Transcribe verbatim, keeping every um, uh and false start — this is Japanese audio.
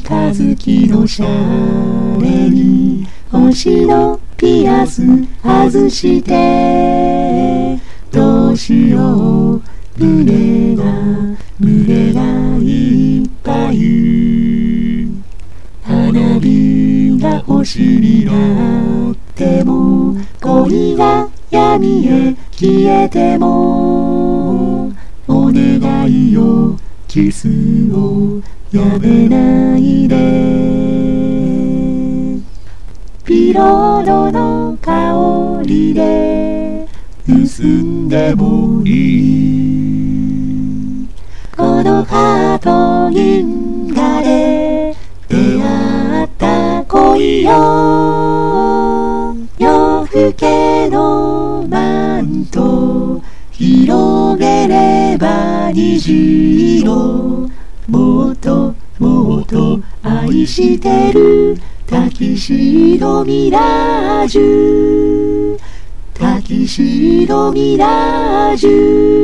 づきのシャレに星のピアス外してどうしよう胸が胸がいっぱい花火が星になっても恋が闇へ消えてもお願いよキスをやめないでピロロの香りで結んでもいいこのハート銀河で出会った恋よ夜更けのマント広げれば虹色もっともっと愛してるタキシードミラージュタキシードミラージュ